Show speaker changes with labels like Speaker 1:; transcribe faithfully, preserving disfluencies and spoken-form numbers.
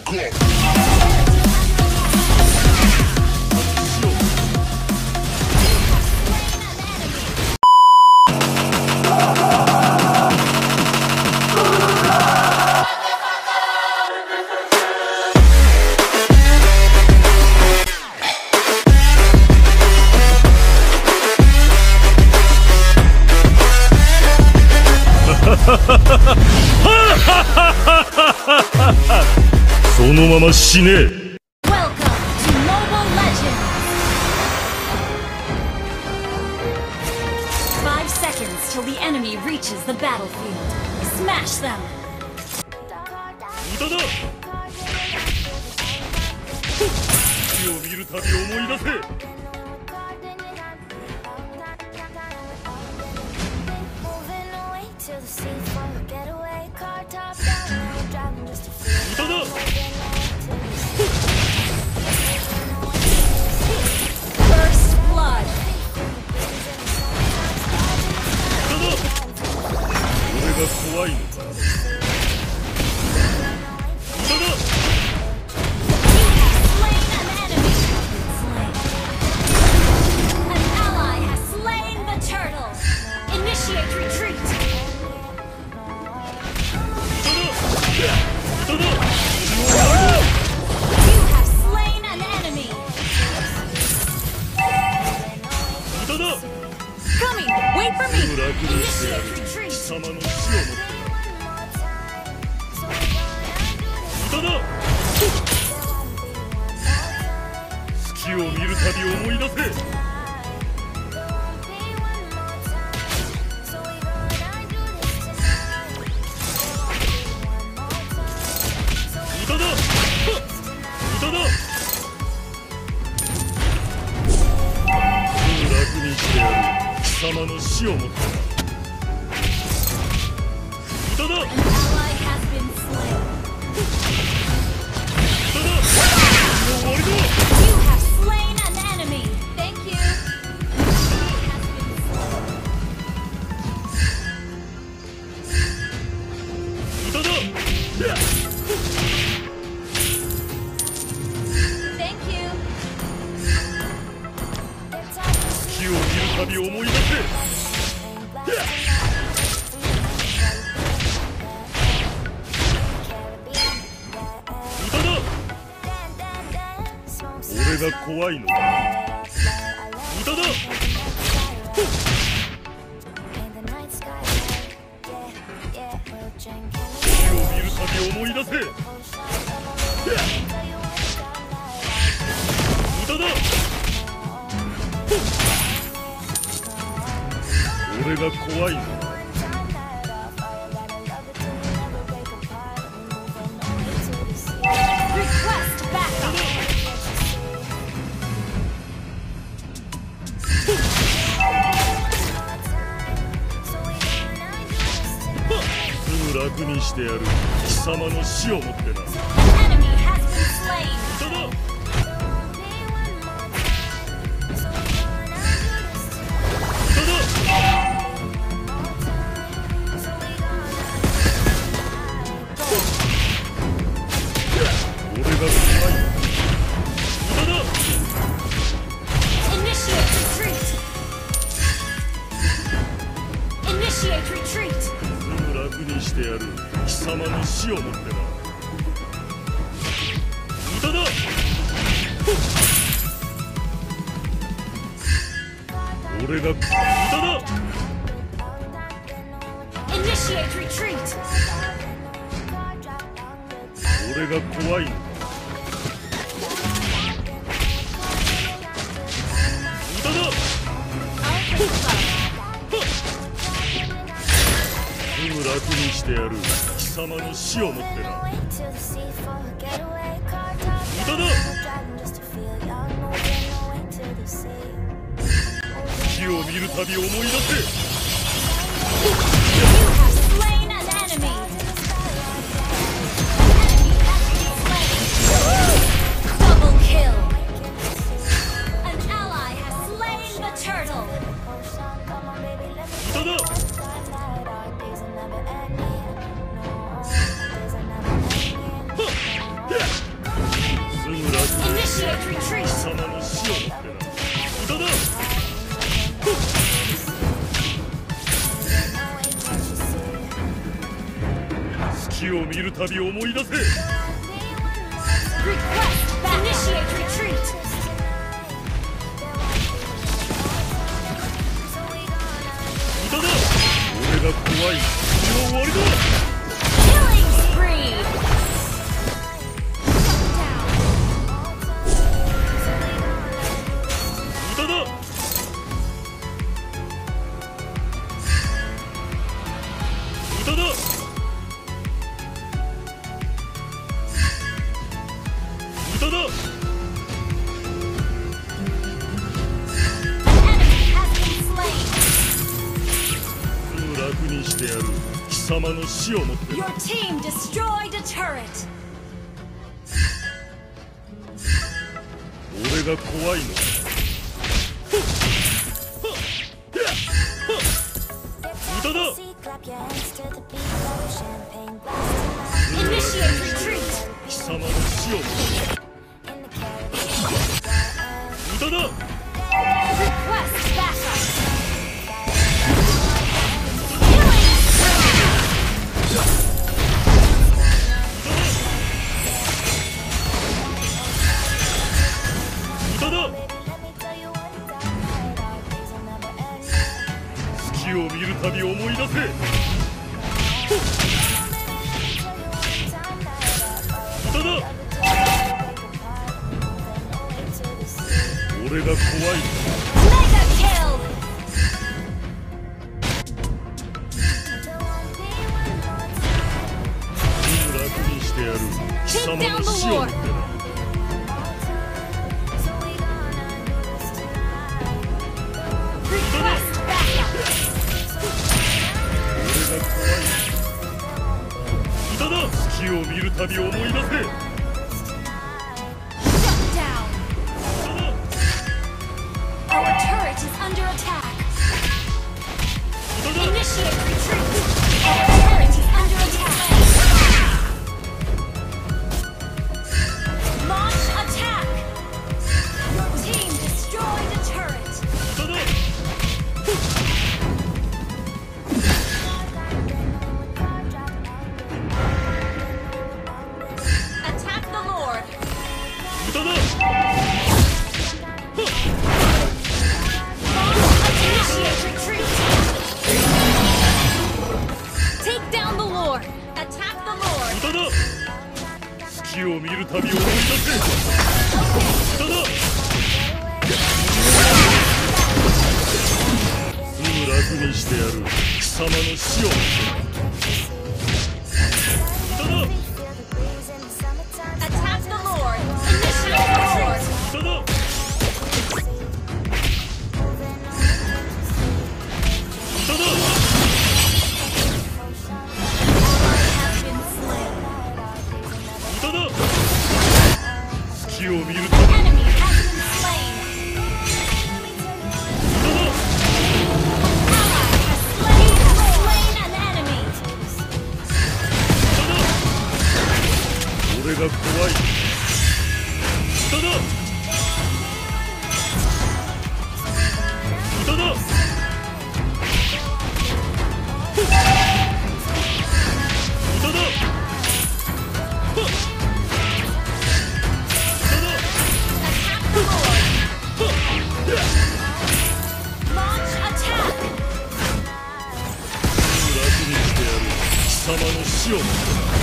Speaker 1: そのまま死ねえ。
Speaker 2: Five seconds till the enemy reaches the battlefield. Smash them.
Speaker 1: 無駄だ。月を見るたび思い出せ。
Speaker 2: First blood.
Speaker 1: 俺が怖いのか。無駄だ。
Speaker 2: Coming! Wait for me!
Speaker 1: 貴様の死をもって無駄だ。月を見るたび思い出せ。無駄だ。無駄だ。楽にしてやる。貴様の死をもって無駄だ。無駄だ。終わりだ。無駄だ。月を見るたび思い出せ。無駄だ。俺が怖いのか。無駄だ。月を見るたび思い出せ。無駄だ。俺が怖いの。すぐ楽にしてやる。貴様の死をもってな。無駄だ。楽にしてやる。貴様の死をもってな。無駄だ。俺が無駄だ。俺が怖いのか。無駄だ。すぐ楽にしてやる。貴様の死をもってな。無駄だ。月を見るたび思い出せ。無駄だ。 月を見るたび思い出せ。
Speaker 2: Request back. Initiate retreat.
Speaker 1: 無駄だ。俺が怖い。君は終わりだ。
Speaker 2: Killing spree.
Speaker 1: 無駄だ。無駄だ。無駄だ。
Speaker 2: Enemy has been slain.
Speaker 1: すぐ楽にしてやる。貴様の死をもってな。
Speaker 2: Your team destroyed a turret.
Speaker 1: 俺が怖いの。 無駄だ。
Speaker 2: Initiate retreat.
Speaker 1: 貴様の死をもってな。無駄だ。
Speaker 2: Request backup. Killing spree.
Speaker 1: 無駄だ。月を見るたび思い出せ。無駄だ。俺が怖い。
Speaker 2: Mega kill.
Speaker 1: すぐ楽にしてやる。貴様の死をもってな。
Speaker 2: Request backup.
Speaker 1: 俺が怖い。無駄だ。月を見るたび思い出せ。
Speaker 2: Shut down.
Speaker 1: 無駄だ。
Speaker 2: Our turret is under attack.
Speaker 1: 無駄だ。
Speaker 2: Initiate retreat. Our turret is under attack. Launch attack. Your team destroyed a turret.
Speaker 1: 無駄だ。
Speaker 2: Attack the Lord.
Speaker 1: 無駄だ。
Speaker 2: Initiate retreat. Take down the Lord. Attack the Lord.
Speaker 1: 無駄だ。月を見るたび思い出せ。無駄だ。すぐ楽にしてやる。貴様の死を。無駄だ。
Speaker 2: Attack the Lord. Initiate retreat.
Speaker 1: 無駄だ。 無駄だ。
Speaker 2: Has been slain.
Speaker 1: 無駄だ。月を見るたび。
Speaker 2: Enemy has been slain.
Speaker 1: 無駄だ。
Speaker 2: Ally has slain, has slain an enemy.
Speaker 1: 無駄だ。俺が怖い。無駄だ。無駄だ。 無駄だ。
Speaker 2: Attack the Lord. Launch attack.
Speaker 1: 楽にしてやる。貴様の死を。